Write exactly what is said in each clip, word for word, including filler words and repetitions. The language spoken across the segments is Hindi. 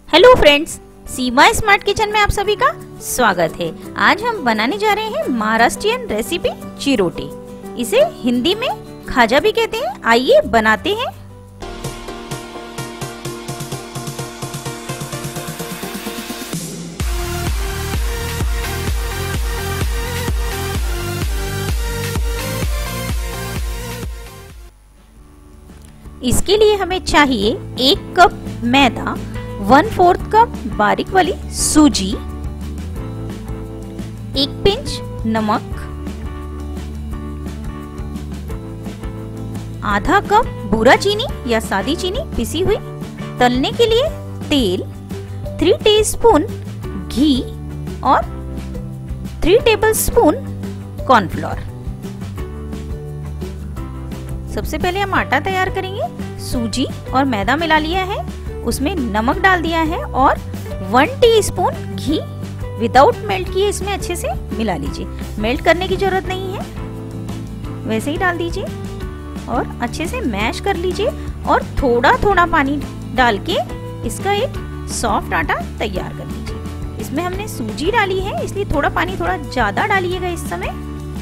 Hello friends, Seema smart kitchen में आप सभी का स्वागत है। आज हम बनाने जा रहे हैं महाराष्ट्रियन रेसिपी चिरोटे। इसे हिंदी में खाजा भी कहते हैं। आइए बनाते हैं। इसके लिए हमें चाहिए एक कप मैदा, वन फोर्थ कप बारीक वाली सूजी, एक पिंच नमक, आधा कप बूरा चीनी या सादी चीनी पिसी हुई, तलने के लिए तेल, थ्री टीस्पून घी और थ्री टेबलस्पून कॉर्नफ्लोर। सबसे पहले हम आटा तैयार करेंगे। सूजी और मैदा मिला लिया है, उसमें नमक डाल दिया है और वन टीस्पून घी विदाउट मेल्ट किए इसमें अच्छे से मिला लीजिए। मेल्ट करने की जरूरत नहीं है, वैसे ही डाल दीजिए और अच्छे से मैश कर लीजिए और थोड़ा थोड़ा पानी डाल के इसका एक सॉफ्ट आटा तैयार कर लीजिए। इसमें हमने सूजी डाली है इसलिए थोड़ा पानी थोड़ा ज्यादा डालिएगा इस समय,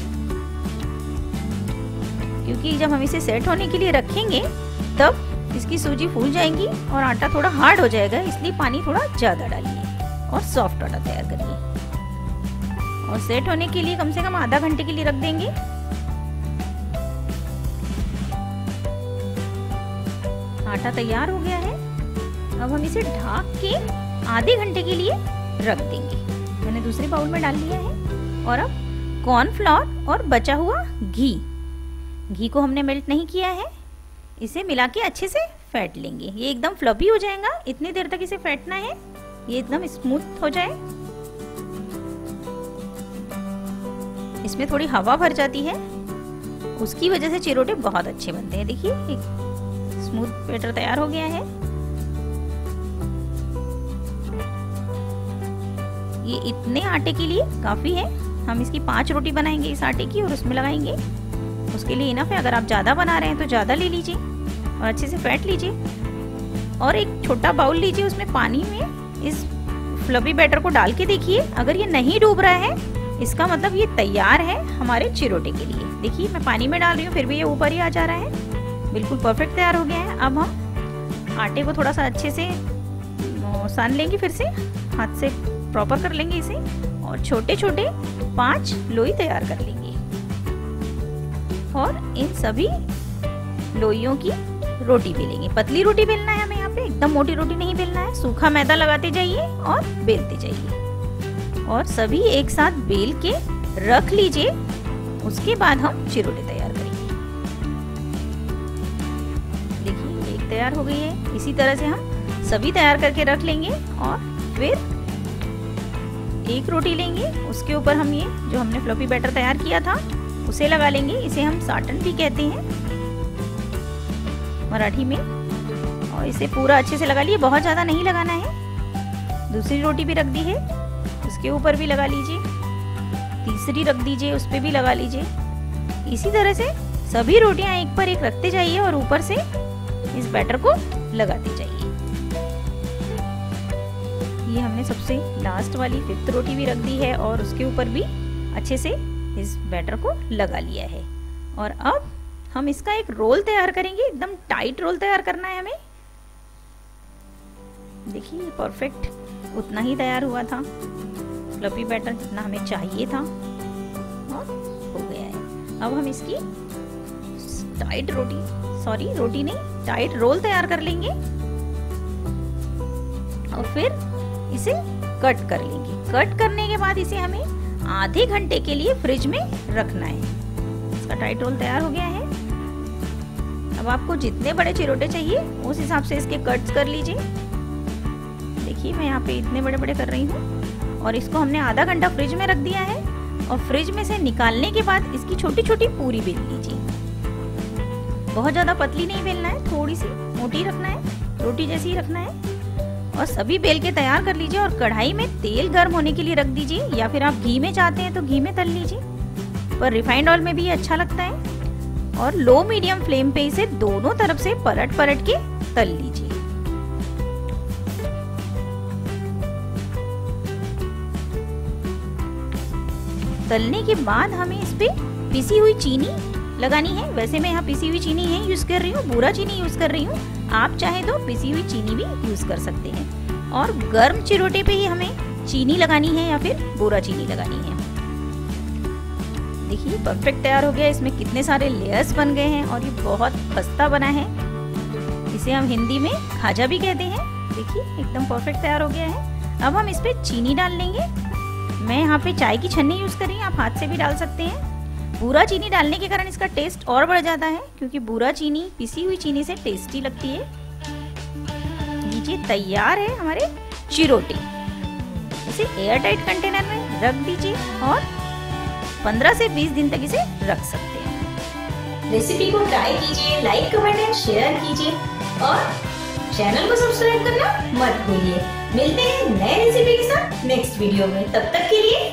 क्योंकि जब हम इसे सेट होने के लिए रखेंगे तब इसकी सूजी फूल जाएगी और आटा थोड़ा हार्ड हो जाएगा, इसलिए पानी थोड़ा ज्यादा डालिए और सॉफ्ट आटा तैयार करिए। और सेट होने के लिए कम से कम आधा घंटे के लिए रख देंगे। आटा तैयार हो गया है। अब हम इसे ढक के आधे घंटे के लिए रख देंगे। मैंने दूसरे बाउल में डाल लिया है। और अब कॉर्नफ्लोर और बचा हुआ घी घी को हमने मेल्ट नहीं किया है, इसे मिला के अच्छे से फेंट लेंगे। ये एकदम फ्लफी हो जाएगा, इतनी देर तक इसे फेंटना है, ये एकदम स्मूथ हो जाए। इसमें थोड़ी हवा भर जाती है, उसकी वजह से चिरोटे बहुत अच्छे बनते हैं। देखिए एक स्मूथ बैटर तैयार हो गया है। ये इतने आटे के लिए काफी है। हम इसकी पांच रोटी बनाएंगे इस आटे की और उसमें लगाएंगे, उसके लिए इनफ है। अगर आप ज्यादा बना रहे हैं तो ज्यादा ले लीजिए और अच्छे से फेंट लीजिए। और एक छोटा बाउल लीजिए, उसमें पानी में इस फ्लफी बैटर को डाल के देखिए। अगर ये नहीं डूब रहा है इसका मतलब ये तैयार है हमारे चिरोटे के लिए। देखिए मैं पानी में डाल रही हूँ फिर भी ये ऊपर ही आ जा रहा है। बिल्कुल परफेक्ट तैयार हो गया है। अब हम आटे को थोड़ा सा अच्छे से सान लेंगे, फिर से हाथ से प्रॉपर कर लेंगे इसे और छोटे छोटे पांच लोई तैयार कर लेंगे। और इन सभी लोइयों की रोटी बेलेंगे। पतली रोटी बेलना है हमें यहाँ पे, एकदम मोटी रोटी नहीं बेलना है। सूखा मैदा लगाते जाइए और बेलते जाइए और सभी एक साथ बेल के रख लीजिए। उसके बाद हम चिरोटे तैयार करेंगे। देखिए एक तैयार हो गई है। इसी तरह से हम सभी तैयार करके रख लेंगे और फिर एक रोटी लेंगे, उसके ऊपर हम ये जो हमने फ्लफी बैटर तैयार किया था उसे लगा लेंगे। इसे हम साटन भी कहते हैं मराठी में। और इसे पूरा अच्छे से लगा लिए, बहुत ज्यादा नहीं लगाना है। दूसरी रोटी भी रख दी है, उसके ऊपर भी लगा लीजिए। तीसरी रख दीजिए, उस पर भी लगा लीजिए। इसी तरह से सभी रोटियां एक पर एक रखते जाइए और ऊपर से इस बैटर को लगाते जाइए। ये हमने सबसे लास्ट वाली फिफ्थ रोटी भी रख दी है और उसके ऊपर भी अच्छे से इस बैटर को लगा लिया है। और अब हम इसका एक रोल तैयार करेंगे। एकदम टाइट रोल तैयार करना है हमें। देखिए परफेक्ट उतना ही तैयार हुआ था, फ्लफी बैटर जितना हमें चाहिए था और हो गया है। अब हम इसकी टाइट रोटी सॉरी रोटी नहीं टाइट रोल तैयार कर लेंगे और फिर इसे कट कर लेंगे। कट करने के बाद इसे हमें आधे घंटे के लिए फ्रिज में रखना है। इसका टाइट रोल तैयार हो गया है। अब आपको जितने बड़े चिरोटे चाहिए उस हिसाब से इसके कट्स कर लीजिए। देखिए मैं यहाँ पे इतने बड़े बड़े कर रही हूँ और इसको हमने आधा घंटा फ्रिज में रख दिया है। और फ्रिज में से निकालने के बाद इसकी छोटी छोटी पूरी बेल लीजिए। बहुत ज्यादा पतली नहीं बेलना है, थोड़ी सी मोटी रखना है, रोटी जैसी रखना है। और सभी बेल के तैयार कर लीजिए और कढ़ाई में तेल गर्म होने के लिए रख दीजिए, या फिर आप घी में चाहते हैं तो घी में तल लीजिए, पर रिफाइंड ऑयल में भी अच्छा लगता है। और लो मीडियम फ्लेम पे इसे दोनों तरफ से पलट पलट के तल लीजिए। तलने के बाद हमें इस पे पिसी हुई चीनी लगानी है। वैसे मैं यहाँ पिसी हुई चीनी है यूज कर रही हूँ, बूरा चीनी यूज कर रही हूँ। आप चाहे तो पिसी हुई चीनी भी यूज कर सकते हैं। और गर्म चिरोटे पे ही हमें चीनी लगानी है या फिर बूरा चीनी लगानी है। देखिए परफेक्ट तैयार हो गया। इसमें कितने सारे लेयर्स बन गए हैं और ये बहुत खस्ता बना है। इसे हम हिंदी में खाजा भी कहते हैं। देखिए एकदम परफेक्ट तैयार हो गया है। अब हम इस पे चीनी डाल लेंगे। मैं यहाँ पे चाय की छन्नी यूज कर रही हूँ, आप हाथ से भी डाल सकते हैं। बूरा चीनी डालने के कारण इसका टेस्ट और बढ़ जाता है, क्योंकि बूरा चीनी पिसी हुई चीनी से टेस्टी लगती है। लीजिए तैयार है हमारे चिरोटे। इसे एयर टाइट कंटेनर में रख दीजिए और पंद्रह से बीस दिन तक इसे रख सकते हैं। रेसिपी को ट्राई कीजिए, लाइक कमेंट एंड शेयर कीजिए और चैनल को सब्सक्राइब करना मत भूलिए। मिलते हैं नए रेसिपी के साथ नेक्स्ट वीडियो में। तब तक के लिए